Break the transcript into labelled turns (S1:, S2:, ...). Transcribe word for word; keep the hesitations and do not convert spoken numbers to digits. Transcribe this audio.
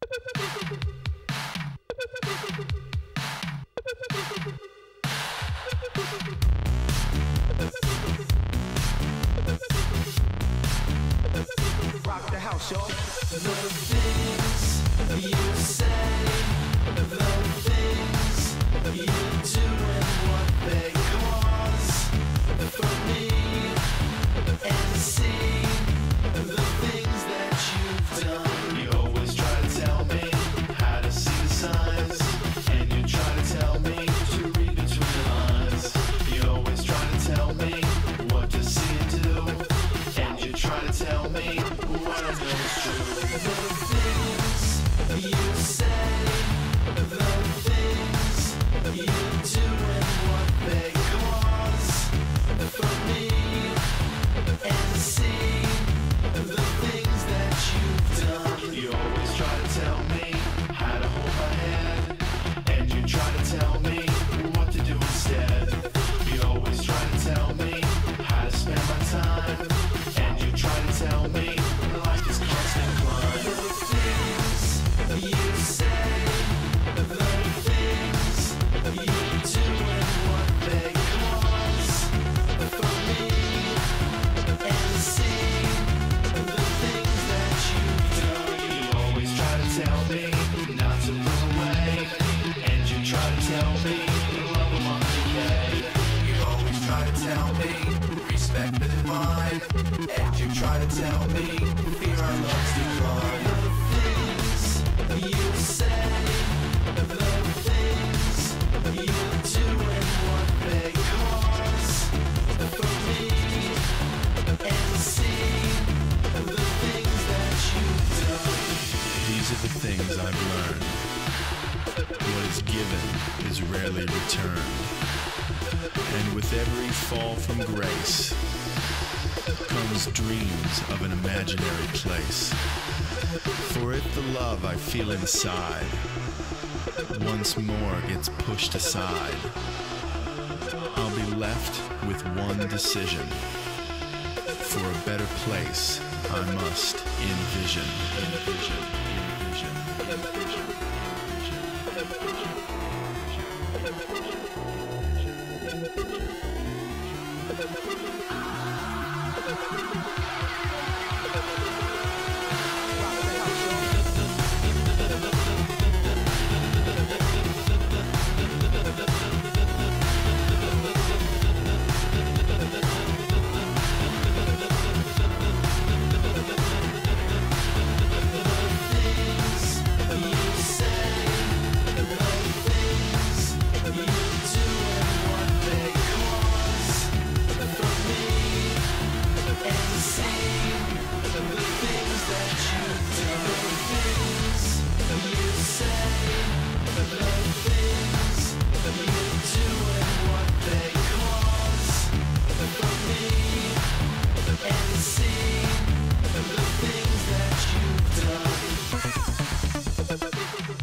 S1: Rock the house, y'all.
S2: The things you say, the things you do, and what they cause for me, and see the things that you've done. You always try to tell me how to see the signs, and you try to tell me to read between the lines. You always try to tell me what to see and do, and you try to tell me what I know is true. The things you say, the things you do, and what they cause for me, and see the things that you've done. You always try to tell me how to hold my hand, and you try to tell me what to do instead. You always try to tell me how to spend my time, and you try to tell me life is constant climb. The things you say, the things you do, and what they cause for me, and see the things that you've done. You always try to tell me not to run away, and you try to tell me love among decay. You always try to tell me respect the divine, and you try to tell me fear our love's decline. The things you say, the things you do, and what they cause for me, and see the things that you've done.
S3: These are the things I've learned. What is given is rarely returned. And with every fall from grace comes dreams of an imaginary place. For if the love I feel inside once more gets pushed aside, I'll be left with one decision. For a better place, I must envision, envision, envision, envision,
S2: and see the things that you've done.